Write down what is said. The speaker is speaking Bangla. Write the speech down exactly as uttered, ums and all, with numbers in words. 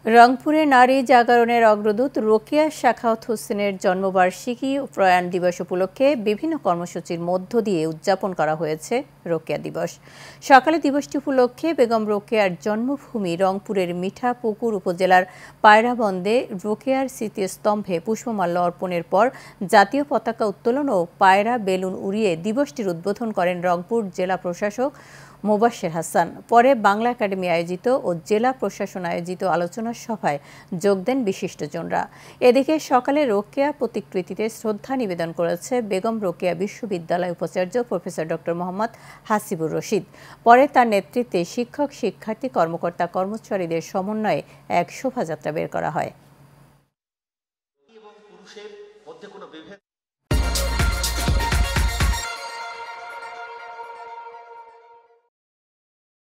রংপুরে নারী জাগরণের অগ্রদূত রোকেয়া সাখাওয়াত হোসেনের জন্মবার্ষিকী ও প্রয়াণ দিবস উপলক্ষে বিভিন্ন কর্মসূচির মধ্য দিয়ে উদযাপন করা হয়েছে রোকেয়া দিবস। সকালে দিবসটি উপলক্ষে বেগম রোকেয়ার জন্মভূমি রংপুরের মিঠাপুকুর উপজেলার পায়রাবন্দে রোকেয়ার স্মৃতিস্তম্ভে পুষ্পমাল্য অর্পণের পর জাতীয় পতাকা উত্তোলন ও পায়রা বেলুন উড়িয়ে দিবসটির উদ্বোধন করেন রংপুর জেলা প্রশাসক মোবাশ্বের হাসান। পরে বাংলা একাডেমি আয়োজিত ও জেলা প্রশাসন আয়োজিত আলোচনা সভায় যোগ দেন বিশিষ্টজনরা। এদিকে সকালে রোকেয়া প্রতিকৃতিতে শ্রদ্ধা নিবেদন করেছে বেগম রোকেয়া বিশ্ববিদ্যালয় উপাচার্য প্রফেসর ডক্টর মোহাম্মদ হাসিবুর রশিদ। পরে তার নেতৃত্বে শিক্ষক শিক্ষার্থী কর্মকর্তা কর্মচারীদের সমন্বয়ে এক শোভাযাত্রা বের করা হয়।